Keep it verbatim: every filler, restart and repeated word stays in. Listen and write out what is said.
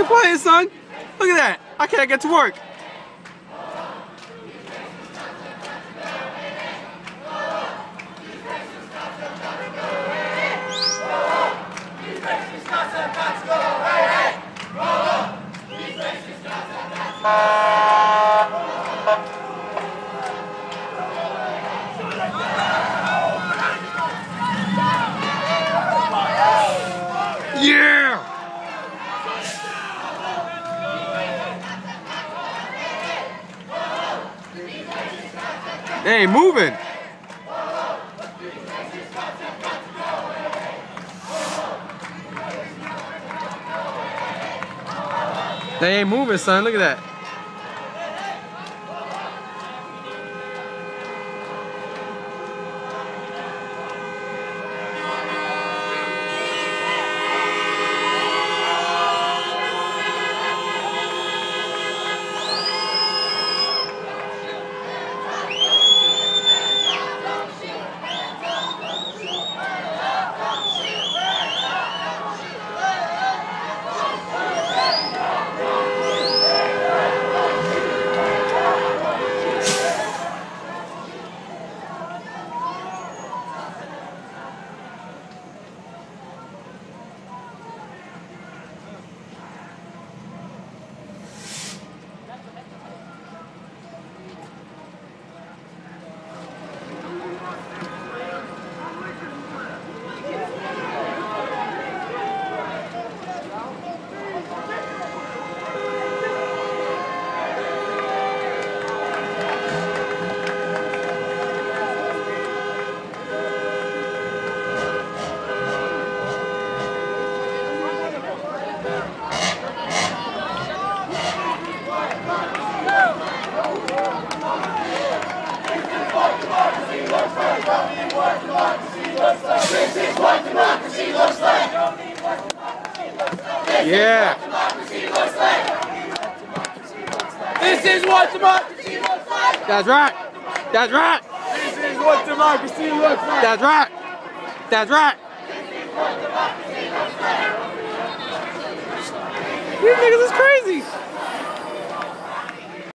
playing, son. Look at that. I can't get to work. Yeah! They ain't moving. They ain't moving, son. Look at that. This is what democracy looks like. Yeah. This is what democracy looks like. That's right. That's right. This is what democracy looks like. That's right. That's right. These niggas is crazy.